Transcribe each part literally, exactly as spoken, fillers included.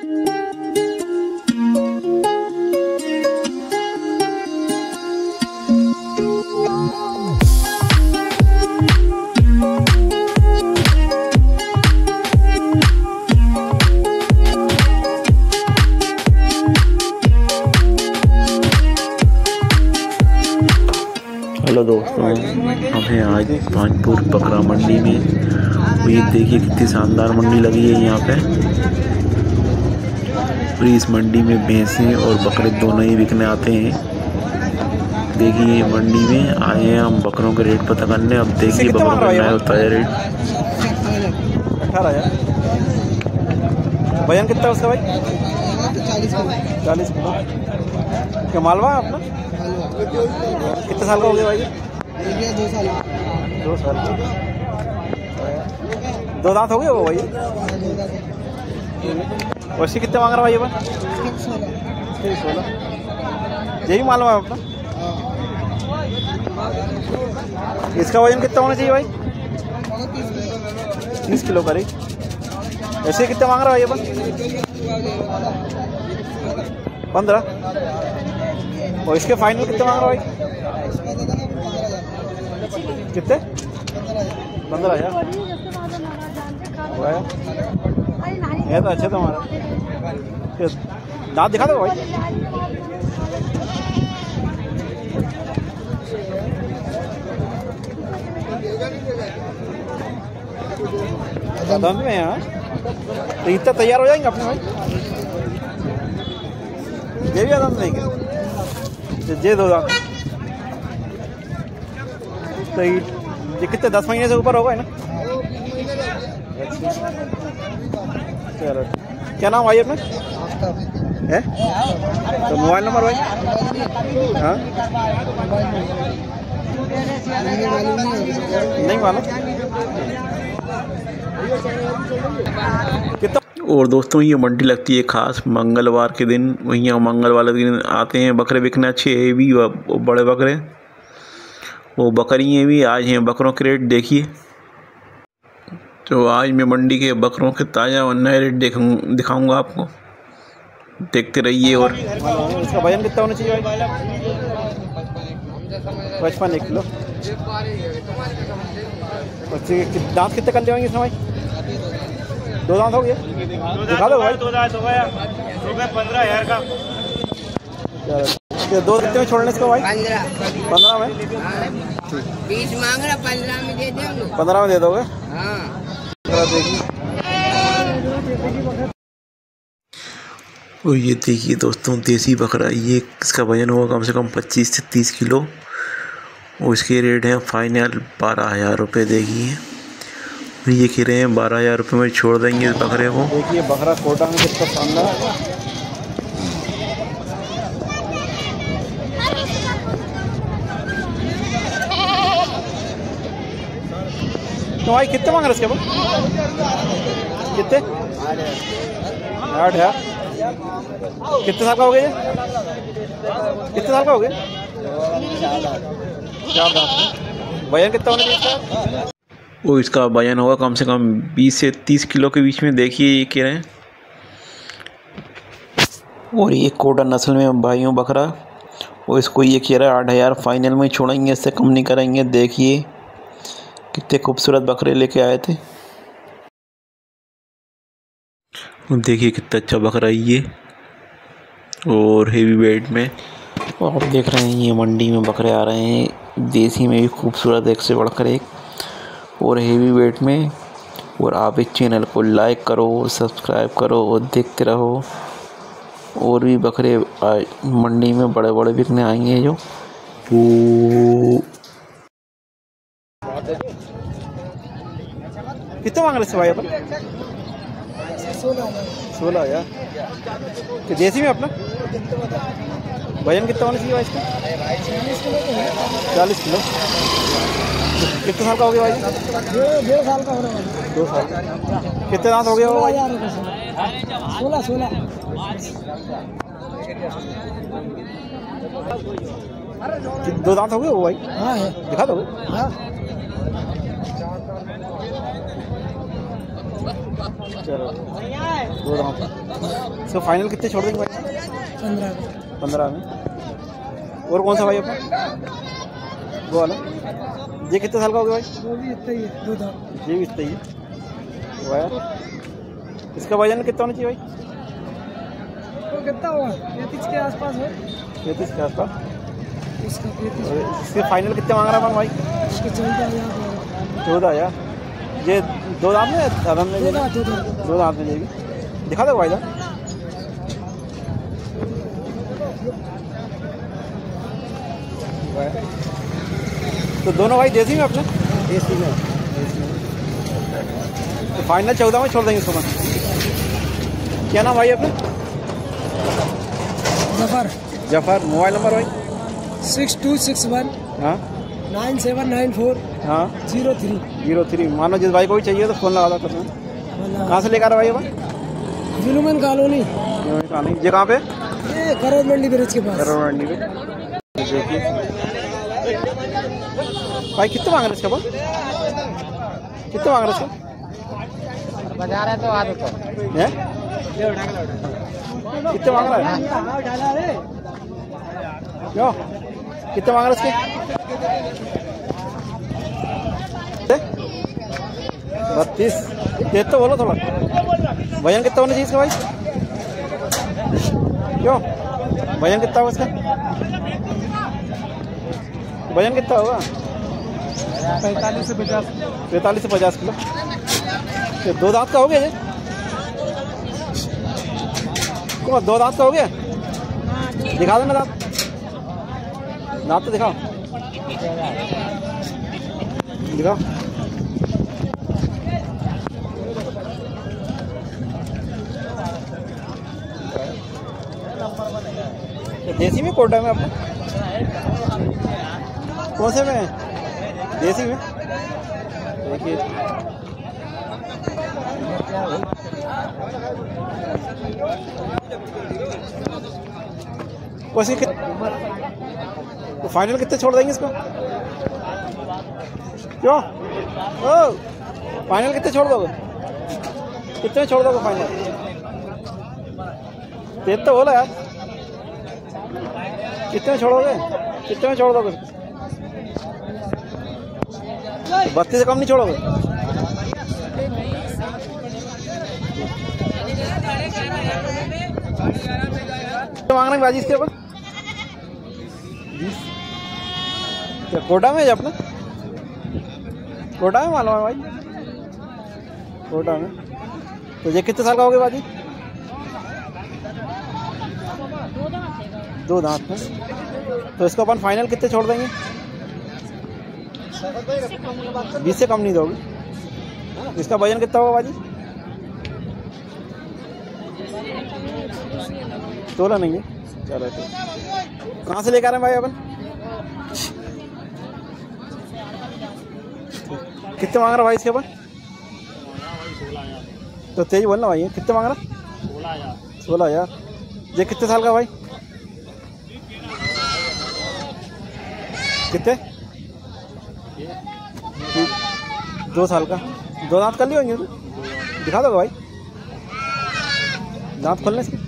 Hello दोस्तों, हमें आज भांजपुर बकरा मंडी में, ये देखिए कितनी शानदार मंडी लगी है यहाँ पे। और इस मंडी में भैंसें और बकरे दोनों ही बिकने आते हैं। देखिए ये मंडी में आए हैं हम बकरों के रेट पता करने। अब देखिए बकरों का नया होता है रेट अठारह हजार। वजन कितना है उसका भाई? चालीस किलो। चालीस किलो क्या मालवा है अपना? कितने साल का हो गया भाई? दो साल। दो साल दो दांत हो गए वो भाई? वैसे कितने मांग रहा भाई? ये सोलह। यही मालूम है अपना। इसका वजन कितना होना चाहिए भाई? तीस किलो करीब। ऐसे कितने मांग रहा है भाई? पंद्रह। और इसके फाइनल कितने मांग रहा भाई? कितने? पंद्रह हजार। ये तो अच्छे तुम्हारा। दांत दिखा दो भाई। दांत में यहाँ तो इतना तैयार हो जाएंगे अपने भाई। ये भी दांत नहीं क्या? जे दो दांत तो ये कितने दस महीने से ऊपर होगा ना? चलो, क्या नाम भाई अपना है? तो मोबाइल नंबर भाई? हाँ नहीं मालूम कितना। और दोस्तों ये मंडी लगती है खास मंगलवार के दिन। वहीं मंगलवार के दिन आते हैं बकरे बिकने अच्छे हेवी बड़े बकरे। वो बकरियाँ भी आज हैं। बकरों के रेट देखिए। तो आज मैं मंडी के बकरों के ताज़ा और नए रेट देखूँ दिखाऊँगा आपको। देखते रहिए। और इसका वजन कितना होना चाहिए भाई? पचपन एक किलो। दांत कितने कर लेंगे इसमें भाई? दो दांत हो गए? दिखा दो भाई। दो दांत हो गया पंद्रह हजार का। दो कितने में छोड़ने इसको भाई? पंद्रह। पंद्रह में बीस मांग रहा, पंद्रह में दे देंगे। पंद्रह में दे दोगे? हाँ। और ये देखिए दोस्तों देसी बकरा। ये इसका वजन होगा कम से कम पच्चीस से तीस किलो। और इसके रेट हैं फाइनल बारह हजार रुपये। देखिए ये कह रहे हैं बारह हजार रुपये में छोड़ देंगे इस बकरे को। देखिए बकरा कोटा में कितना शानदार है। तो भाई कितने मांग रहे इसके बाद? कितने? आठ हजार। कितने साल का हो गया ये? कितने साल का हो गया? चार दांत। वजन कितना होने चाहिए? वो इसका वजन होगा कम से कम बीस से तीस किलो के बीच में। देखिए ये कह रहे हैं। और ये कोटा नस्ल में भाइयों बकरा। और इसको ये कह रहा है आठ हजार फाइनल में छोड़ेंगे, इससे कम नहीं करेंगे। देखिए कितने खूबसूरत बकरे लेके आए थे। देखिए कितना अच्छा बकरा है ये और हेवी वेट में। और आप देख रहे हैं ये मंडी में बकरे आ रहे हैं। देसी में भी खूबसूरत एक से बढ़कर एक और हेवी वेट में। और आप इस चैनल को लाइक करो, सब्सक्राइब करो और देखते रहो। और भी बकरे मंडी में बड़े बड़े बिकने आएंगे जो। कितने मांग रहे भाई अपन? सोलह हजार। कि देसी में अपना वजन कितना होना चाहिए भाई इसका? चालीस किलो। कितने साल का हो गया भाई? डेढ़ साल का हो रहा है। दो साल। कितने दांत हो गया वो भाई? सोलह। सोलह। दो दांत हो गए वो भाई? हाँ है। दिखा दो। हाँ। चलो दो दांत। इसका फाइनल कितने छोड़ देंगे भाई? पंद्रह पंद्रह में। और कौन सा भाई अपना? वो वाला। ये कितने साल का हो गया भाई? वो भी इतना ही है, दो दांत। ये भी इतना ही है। वाह, इसका वजन कितना होना चाहिए भाई? वो कितना होगा? पैंतीस के आसपास है। पैंतीस के आसपास। इसका पैंतीस। इसके फाइनल कितने मांग रहा है भाई? इसके चौदह हजार। चौदह हजार। ये दो दांत में दांत में दो दांत, दो दांत। दो दांत में जाएगी। दिखा दो भाई साहब। तो दोनों भाई देसी में अपने? देसी में। तो फाइनल चौदह में छोड़ देंगे इसको। क्या नाम भाई अपने? जफर। जफर। मोबाइल नंबर भाई? सिक्स टू सिक्स वन हाँ नाइन सेवन नाइन फोर हाँ जीरो थ्री जीरो थ्री। मानो जिस भाई को भी चाहिए तो फ़ोन लगा दो करना। कहाँ से लेकर भाई भाई? जुलूमन कॉलोनी। ये कहाँ पे? ये करोड़ मंडी ब्रिज के पास। करोड़ मंडी पे। देखिए भाई कितने मांग रहे इसका भाई? कितने मांग रहे इसका? बजा रहे तो आधे तो हैं? कितने मांग रहा है? क्यों? कितने मांग रहे इसके? बत्तीस। तेज तो बोलो थोड़ा। वजन कितना होना चाहिए इसका भाई? क्यों? वजन कितना होगा इसका? वजन कितना होगा? पैंतालीस से पचास। पैंतालीस से पचास किलो। ये दो दांत का हो गया ये? कौन दो दांत का हो गया? दिखा दो ना दांत। दांत तो दिखाओ। दिखाओ। देसी में कोटा में आपको? कौन से में? देसी में। देखिए वैसे कित... तो फाइनल कितने छोड़ देंगे इसको? क्यों? ओ फाइनल कितने छोड़ दोगे? कितने छोड़ दोगे फाइनल? तेज तो बोला यार। कितने छोड़ोगे? कितने छोड़ दोगे? बत्तीस से कम नहीं छोड़ोगे? तो मांगना बाजी इसके ऊपर क्या कोटा में है अपना? कोटा में मालूम है भाई? कोटा में। तो ये कितने साल का हो गया बाजी? दो दांत में। तो इसको अपन फाइनल कितने छोड़ देंगे? बीस से कम नहीं दोगे? इसका वजन कितना होगा बाजी? तोला नहीं है। चलो ठीक। कहाँ से लेकर आ रहे हैं भाई अपन? कितने मांग रहा भाई इसके अपन? तो तेज बोलना भाई। कितने मांग रहा? सोलह हजार। ये कितने साल का भाई? कितने? दो साल का। दो दांत कर लिए होंगे? दिखा दो भाई दांत खोलने से।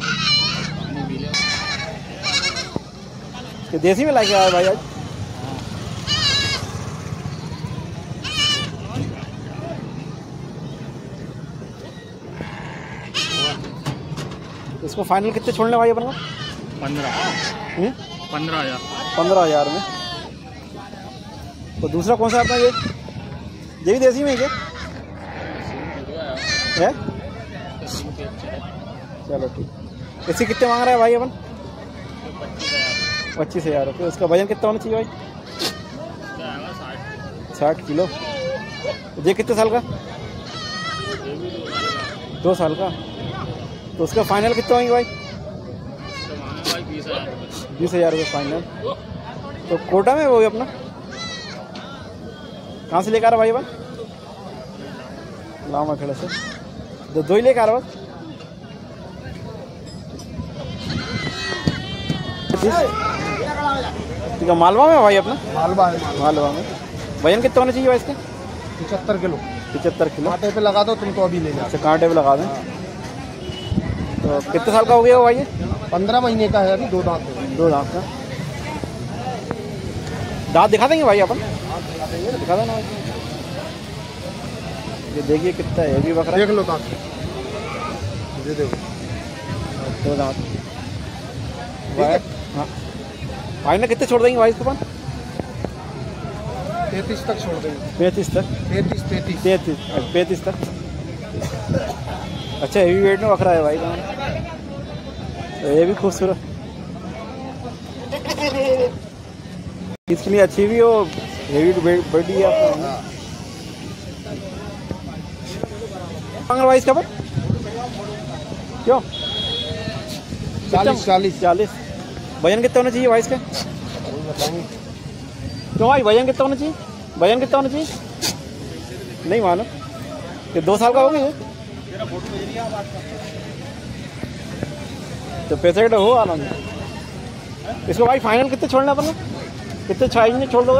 देसी में लाके आया भाई आज? इसको फाइनल कितने छोड़ने भाई अपन को? पंद्रह पंद्रह हजार पंद्रह हजार में। तो दूसरा कौन सा अपना? ये ये भी देसी में है क्या? है? चलो ठीक। इससे कितने मांग रहा है भाई अपन? पच्चीस हजार रुपये। उसका वजन कितना होना चाहिए भाई? साठ किलो। ये कितने साल का? दो साल का। तो उसका फाइनल कितना होंगे भाई? बीस हजार रुपये फाइनल। तो कोटा में वो भी अपना? कहाँ से लेकर आ रहा भाई अपन? लामा खेड़ा से। दो दो ही लेकर आ रहा बस? ठीक है। मालवा में भाई अपना? मालवा मालवा में। वजन कितना होना चाहिए भाई इसका? पचहत्तर किलो। पचहत्तर किलो। कांटे पे लगा दो तुमको अभी ले जाओ। अच्छा कांटे पे लगा दें। तो कितने साल का हो गया वो भाई? पंद्रह महीने का है अभी, दो दांत है। दो दांत का। दांत दिखा देंगे भाई अपन? दिखा देना भाई। ये देखिए कितना है भी बकरा। देख लो दांत, ये देखो दो दांत। हाँ भाई ना कितने छोड़ देंगे भाई इसके पास? तैंतीस तक छोड़ देंगे। पैंतीस तक? तैंतीस तैंतीस पैंतीस पैंतीस तक। अच्छा हेवी वेट में बकरा है भाई। तो ये भी खूबसूरत, इसके लिए अच्छी भी हो, हेवी बड़ी है आपका। मांग भाई इसका पर क्यों? चालीस चालीस चालीस। वजन कितना होना चाहिए भाई इसका? क्यों भाई वजन कितना होना चाहिए? वजन कितना होना चाहिए? नहीं मालूम। ये दो साल का हो गया? तो पैसे हो आना। इसको भाई फाइनल कितने छोड़ना अपन को? कितने छाई में छोड़ दोगे?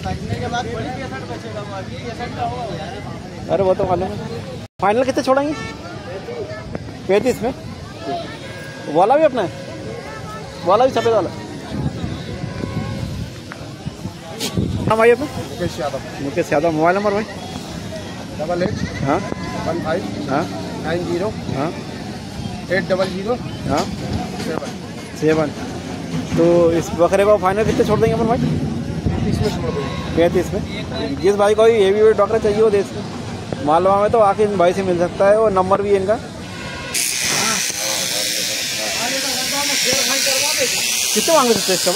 अरे वो तो मालूम है। फाइनल कितने छोड़ेंगे? पैंतीस में। वाला भी अपना है? वाला भी सफेद वाला? हाँ भाई अपना मुकेश यादव। मुकेश यादव। मोबाइल नंबर भाई? डबल एट हाँ वन फाइव हाँ नाइन जीरो हाँ एट डबल जीरो हाँ सेवन। सेवन। तो इस बकरे को फाइनल कितने छोड़ देंगे अपन भाई? तीस में छोड़ देंगे। पैंतीस में। जिस भाई को ये भी डॉक्टर चाहिए वो देश मालवा में तो आके इन भाई से मिल सकता है। और नंबर भी है इनका। कितने मांगे सकते इसका?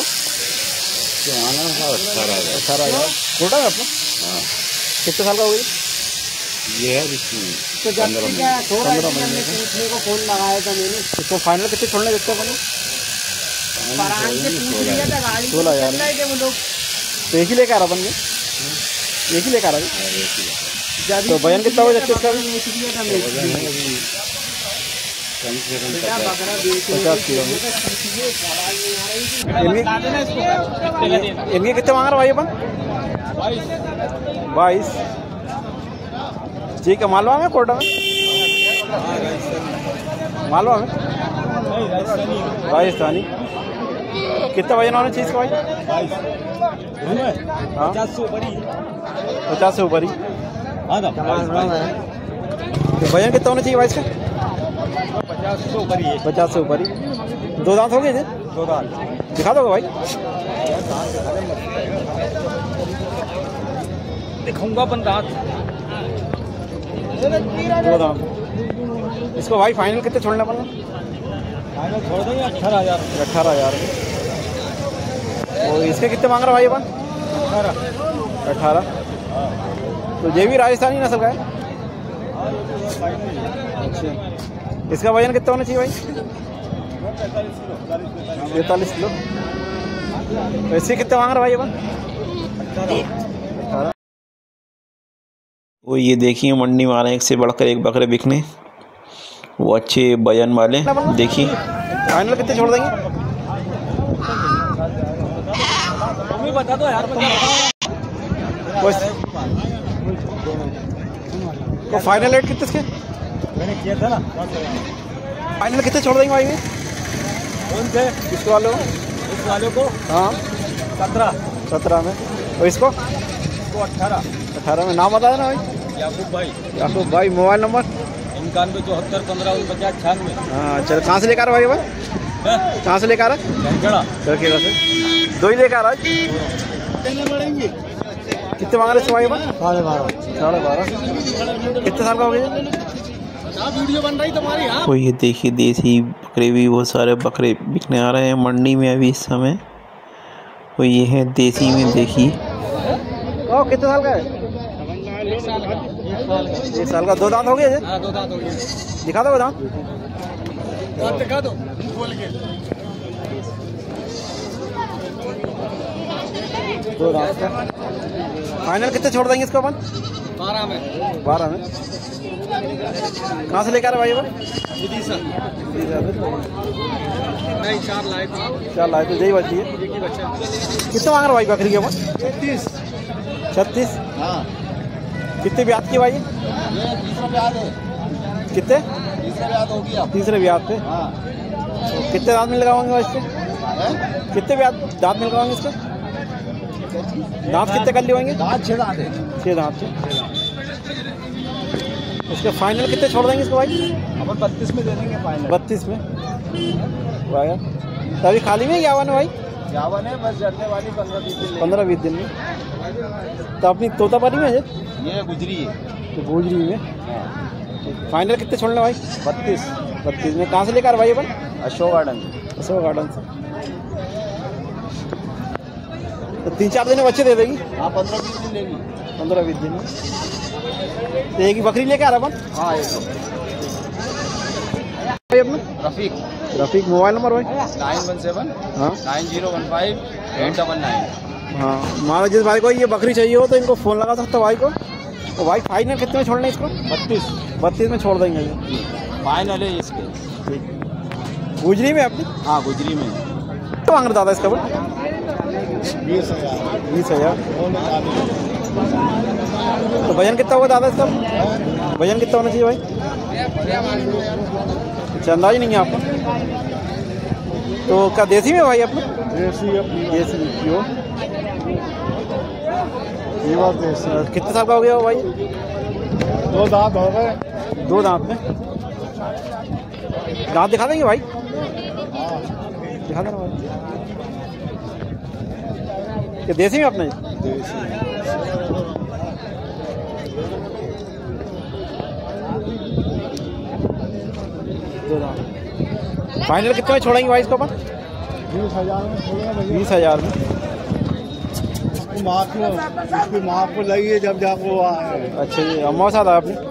अठारह हजार। छोटा है अपना? कितने साल का हो गया ये है तो जब पंद्रह महीने को फोन लगाया था मैंने। इसको फाइनल कितने छोड़ने देते अपन? सोलह हजार। तो एक ही लेकर आ रहा अपन? एक ही लेकर आ रहा? तो वजन कितना हो जाता है इसका? पचास किलो। इनके कितने मांग रहा भाई अपन? बाईस। ठीक है। मालवा में कोटा में? मालवा में राजस्थानी। कितना वजन होना चाहिए इसका भाई? पचास से ऊपर ही। पचास से ऊपर ही। वजन कितना होना चाहिए भाई इसका? पचास से ऊपर ही। पचास से ऊपर ही। दो दांत हो गए थे? दो दांत। दिखा दोगे भाई? दिखाऊंगा अपन दांत। दो दांत। इसको भाई फाइनल कितने छोड़ना पड़ेगा? फाइनल छोड़ देंगे अठारह हजार। अठारह हजार। और इसके कितने मांग रहा भाई अपन? अठारह। अठारह। तो ये भी राजस्थानी नस्ल का है? अच्छा। इसका वजन कितना होना चाहिए भाई? पैंतालीस किलो। तो इससे कितने मांग रहा भाई अपन? अठारह। वो ये देखिए मंडी में आ रहे हैं एक से बढ़कर एक बकरे बिकने। वो अच्छे वजन वाले। देखिए फाइनल कितने छोड़ देंगे? बता दो यार। तो फाइनल रेट कितने इसके? मैंने किया था ना। फाइनल कितने छोड़ देंगे भाई? कौन से? इस वाले को? इस वाले को हाँ सत्रह। सत्रह में। और इसको? इसको अठारह। अठारह में। नाम बता देना भाई। याकूब भाई। याकूब भाई। Mobile number? इक्यानवे चौहत्तर पंद्रह उनपचास छियानवे। हाँ चलो। कहाँ से लेकर आ रहा भाई? कहाँ से लेकर आ रहा? चरखेड़ा से। दो ही लेकर आ रहा। कितने मांग रहे भाई? साढ़े बारह। साढ़े बारह। कितने साल का हो गया? वीडियो बन रही तुम्हारी? हाँ। तो ये देखिए देसी बकरे भी बहुत सारे बकरे बिकने आ रहे हैं मंडी में अभी इस समय। तो ये है देसी में। देखिए ओ कितने साल का है? एक साल का। दो दांत हो गए? हाँ, दो दांत हो गए। दिखा दो दांत। दांत दिखा दो खोल के। दो दांत का। फाइनल कितने छोड़ देंगे इसको अपन? बारह में। बारह में। कहाँ से लेकर भाई? विदिशा। नहीं चार लाए थे। चार लाए तो यही बची है। कितने मांग रहा भाई बकरी के अपन? छत्तीस। छत्तीस। हाँ। कितने ब्याज की भाई? ये तीसरा ब्याज है। कितने? तीसरा ब्याज होगी आप। तीसरे ब्याज पे। हाँ। कितने दांत में लगाओगे भाई इसके? हैं? कितने ब्याज दांत में लगाओगे इसके? दांत कितने कर लिए होंगे? दांत छह दांत है। छः दांत से। इसके फाइनल कितने छोड़ देंगे इसको भाई? अपन बत्तीस में दे देंगे फाइनल। बत्तीस में। वाह यार। तो अभी खाली में क्या है भाई? यावन है बस जलने वाली पंद्रह बीस दिन। पंद्रह बीस दिन में। तो अपनी तोतापरी में है ये गुजरी है। तो भूजरी में। फाइनल कितने छोड़ने भाई? बत्तीस। बत्तीस में। कहाँ से लेकर भाई अपन? अशोक गार्डन। अशोक गार्डन से। तो तीन चार दिन में बच्चे दे देगी? हाँ पंद्रह बीस दिन लेगी। पंद्रह बीस दिन में। तो एक ही बकरी लेके आ रहा अपन? हाँ एक भाई अपना रफीक। रफीक। मोबाइल नंबर भाई? नाइन वन सेवन हाँ nine zero one five eight double nine. हाँ। मान लो जिस भाई को ये बकरी चाहिए हो तो इनको फ़ोन लगा सकते हो भाई को। तो भाई फाइनल कितने में छोड़ना है इसको? बत्तीस। बत्तीस में छोड़ देंगे ये। फाइनल है इसके। गुजरी में अपनी? हाँ गुजरी में। तो मांग रहा दादा इसका बोल? बीस हजार। बीस हजार। तो वजन कितना होगा दादा इसका? वजन कितना होना चाहिए भाई? अच्छा अंदाज नहीं है आपका? तो क्या देसी में भाई अपना? देसी अपनी। देसी प्योर। ये बात देसी। कितने साल का हो गया वो भाई? दो दांत हो गए। दो दांत में। दांत दिखा देंगे भाई? दिखा देना भाई। क्या देसी में अपना? दो दांत। फाइनल कितने में छोड़ेंगे भाई इसको अपन? बीस हजार में छोड़ेगा भैया। बीस हजार में। माँ को इसकी माँ को लगी जब जाको आए। अच्छा जी। अम्मा साथ आया अपनी?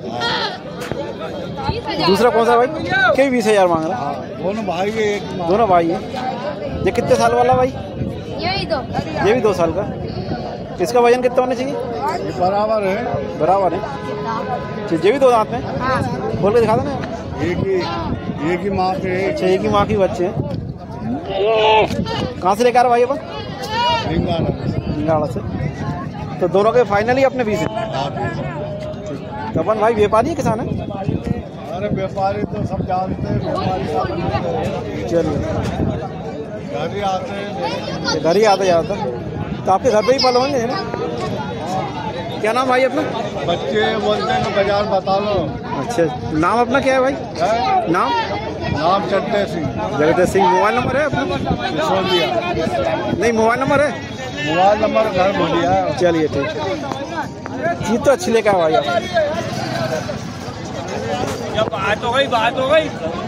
दूसरा कौन सा भाई? क्या बीस हजार मांग रहा? दोनों भाई है एक माँ। दोनों भाई है। ये कितने साल वाला भाई? यही दो। ये भी दो साल का। इसका वजन कितना होना चाहिए? ये बराबर है। बराबर है। अच्छा ये भी दो दांत में? खोल के दिखा देना। एक ही एक ही माँ के। अच्छा एक ही माँ की बच्चे हैं। कहाँ से लेकर आ रहे भाई अपन? लिंगाड़ा से। तो दोनों के फाइनली अपने बीस है। तो अपन भाई व्यापारी है किसान है? अरे व्यापारी तो सब जानते हैं। व्यापारी सब चलिए घर ही आते हैं। घर ही आते जाता। तो आपके घर पे ही पल होंगे ना? क्या नाम भाई अपना? बच्चे बोलते हैं बाजार बता लो। अच्छा नाम अपना क्या है भाई? है? नाम? नाम चट्टे सिंह। जगदीश सिंह। मोबाइल नंबर है अपना? सिसोदिया। नहीं मोबाइल नंबर है? मोबाइल नंबर घर बोलिया। चलिए ठीक है। चीज तो अच्छी लेकर भाई आप। बात हो गई बात हो गई।